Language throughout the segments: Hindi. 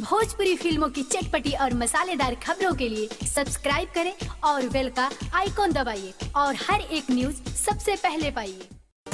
भोजपुरी फिल्मों की चटपटी और मसालेदार खबरों के लिए सब्सक्राइब करें और बेल का आइकॉन दबाइए और हर एक न्यूज सबसे पहले पाइए।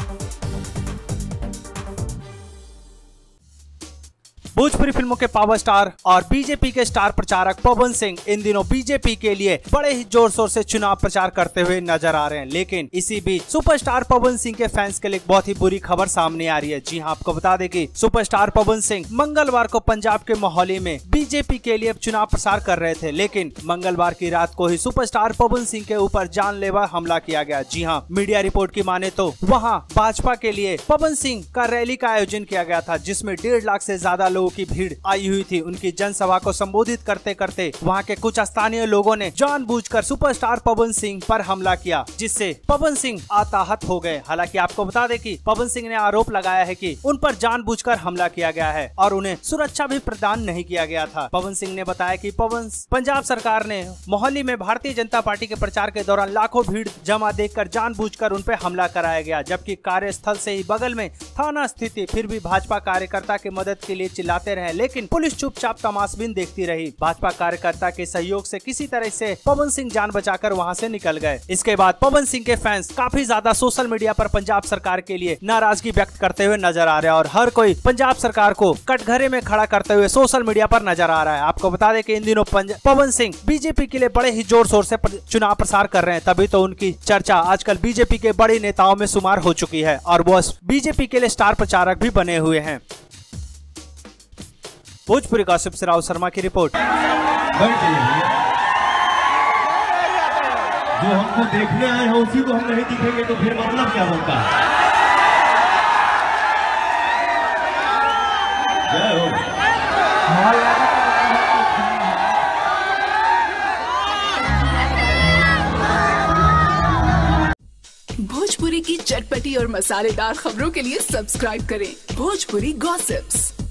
भोजपुरी फिल्मों के पावर स्टार और बीजेपी के स्टार प्रचारक पवन सिंह इन दिनों बीजेपी के लिए बड़े ही जोर शोर से चुनाव प्रचार करते हुए नजर आ रहे हैं। लेकिन इसी बीच सुपरस्टार पवन सिंह के फैंस के लिए बहुत ही बुरी खबर सामने आ रही है। जी हां, आपको बता दें कि सुपरस्टार पवन सिंह मंगलवार को पंजाब के मोहाली में बीजेपी के लिए चुनाव प्रचार कर रहे थे, लेकिन मंगलवार की रात को ही सुपरस्टार पवन सिंह के ऊपर जानलेवा हमला किया गया। जी हाँ, मीडिया रिपोर्ट की माने तो वहाँ भाजपा के लिए पवन सिंह का रैली का आयोजन किया गया था, जिसमें 1.5 लाख से ज्यादा लोगों की भीड़ आई हुई थी। उनकी जनसभा को संबोधित करते करते वहां के कुछ स्थानीय लोगों ने जानबूझकर सुपरस्टार पवन सिंह पर हमला किया, जिससे पवन सिंह आहत हो गए। हालांकि आपको बता दें कि पवन सिंह ने आरोप लगाया है कि उन पर जानबूझकर हमला किया गया है और उन्हें सुरक्षा भी प्रदान नहीं किया गया था। पवन सिंह ने बताया कि पंजाब सरकार ने मोहाली में भारतीय जनता पार्टी के प्रचार के दौरान लाखों भीड़ जमा देखकर जानबूझकर उन पर हमला कराया गया, जबकि कार्यस्थल से ही बगल में थाना स्थित थी। फिर भी भाजपा कार्यकर्ता की मदद के लिए चिल्लाते रहे, लेकिन पुलिस चुपचाप तमाशबीन देखती रही। भाजपा कार्यकर्ता के सहयोग से किसी तरह से पवन सिंह जान बचाकर वहां से निकल गए। इसके बाद पवन सिंह के फैंस काफी ज्यादा सोशल मीडिया पर पंजाब सरकार के लिए नाराजगी व्यक्त करते हुए नजर आ रहे हैं और हर कोई पंजाब सरकार को कटघरे में खड़ा करते हुए सोशल मीडिया पर नजर आ रहा है। आपको बता दें कि इन दिनों पवन सिंह बीजेपी के लिए बड़े ही जोर शोर से चुनाव प्रसार कर रहे हैं, तभी तो उनकी चर्चा आजकल बीजेपी के बड़े नेताओं में शुमार हो चुकी है और वो बीजेपी के लिए स्टार प्रचारक भी बने हुए हैं। भोजपुरी गॉसिप से राहुल शर्मा की रिपोर्ट। जो हमको देखने आए हैं उसी को हम नहीं दिखेंगे तो फिर मतलब क्या बनता है? जय हो। भोजपुरी की चटपटी और मसालेदार खबरों के लिए सब्सक्राइब करें भोजपुरी गॉसिप्स।